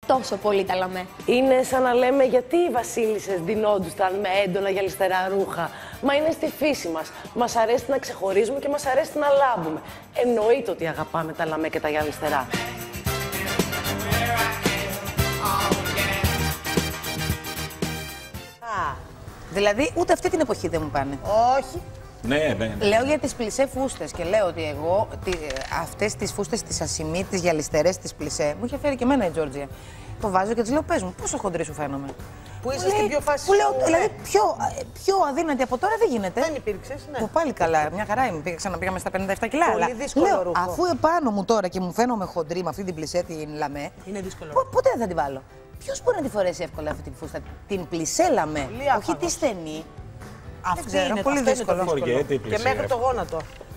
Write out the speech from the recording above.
τόσο πολύ τα λαμέ. Είναι σαν να λέμε γιατί οι βασίλισσες ντυνόντουσαν με έντονα γυαλιστερά ρούχα. Μα είναι στη φύση μας. Μας αρέσει να ξεχωρίζουμε και μας αρέσει να λάμπουμε. Εννοείται ότι αγαπάμε τα λαμέ και τα γυαλιστερά. Δηλαδή, ούτε αυτή την εποχή δεν μου πάνε. Όχι. Ναι. Λέω για τις πλισέ φούστες και λέω ότι εγώ αυτές τις φούστες της ασημί, τις γυαλιστερές της πλισέ, μου είχε φέρει και εμένα η Τζόρτζια. Το βάζω και της λέω: πες μου, πόσο χοντρή σου φαίνομαι. Που είσαι στην πιο φάση. Που λέω, δηλαδή, πιο αδύνατη από τώρα δεν γίνεται. Δεν υπήρξες, ναι. Που πάλι καλά, μια χαρά είμαι. Ξαναπήγαμε στα 57 κιλά. Πολύ δύσκολο λέω, ρούχο. αφού επάνω μου τώρα και μου φαίνομαι χοντρή με αυτή την πλισέ την λαμέ. Είναι δύσκολο. Ποτέ δεν θα την βάλω. Ποιος μπορεί να τη φορέσει εύκολα αυτή τη φούστα, την πλισέ λαμέ, όχι τη στενή. Αυτό ξέρω, είναι πολύ αυτό δύσκολο. είναι το δύσκολο. Φοριέται η Και πλησία. μέχρι το γόνατο.